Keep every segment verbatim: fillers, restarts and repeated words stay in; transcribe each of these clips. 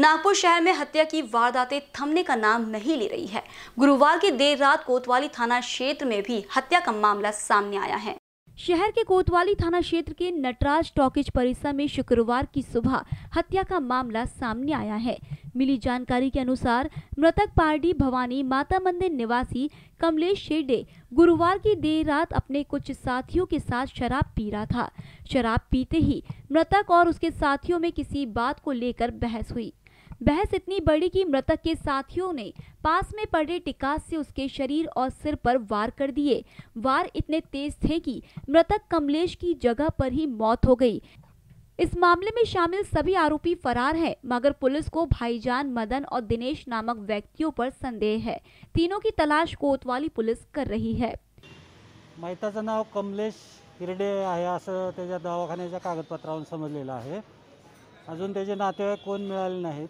नागपुर शहर में हत्या की वारदातें थमने का नाम नहीं ले रही है। गुरुवार की देर रात कोतवाली थाना क्षेत्र में भी हत्या का मामला सामने आया है। शहर के कोतवाली थाना क्षेत्र के नटराज टॉकीज परिसर में शुक्रवार की सुबह हत्या का मामला सामने आया है। मिली जानकारी के अनुसार मृतक पारडी भवानी माता मंदिर निवासी कमलेश शेडे गुरुवार की देर रात अपने कुछ साथियों के साथ शराब पी रहा था। शराब पीते ही मृतक और उसके साथियों में किसी बात को लेकर बहस हुई। बहस इतनी बड़ी कि मृतक के साथियों ने पास में पड़े टिकास से उसके शरीर और सिर पर वार कर दिए। वार इतने तेज थे कि मृतक कमलेश की जगह पर ही मौत हो गई। इस मामले में शामिल सभी आरोपी फरार हैं, मगर पुलिस को भाईजान मदन और दिनेश नामक व्यक्तियों पर संदेह है। तीनों की तलाश कोतवाली पुलिस कर रही है। मयताचं नाव कमलेश हिरडे आहे असं त्याच्या दवाखान्याच्या कागदपत्रावरून समजलेलं आहे। अजून त्याचे नातेवाईक कोण मिळाले नाहीत।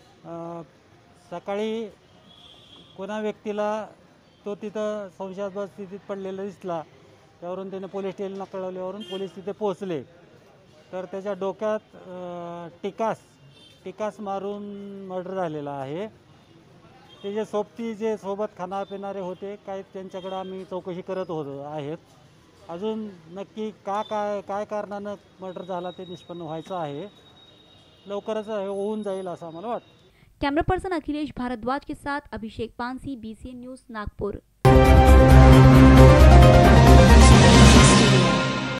सकाळी कोणा व्यक्तीला तो तिथं संशयास्पद स्थितीत पडलेला दिसला, त्यावरून त्याने पोलीस स्टेशनला कळवल्यावरून पोलीस तिथे पोहोचले। तर त्याच्या डोक्यात टिकास टिकास मारून मर्डर झालेला आहे। त्याचे सोबती जे सोबत खाना पिणारे होते काय त्यांच्याकडे आम्ही चौकशी करत होतो आहेत। अजून नक्की का काय काय कारणाने मर्डर झाला ते निष्पन्न व्हायचं आहे। लवकरच होऊन जाईल असं आम्हाला वाटतं। कैमरा पर्सन अखिलेश भारद्वाज के साथ अभिषेक पानसी, बीसीएन न्यूज़ नागपुर।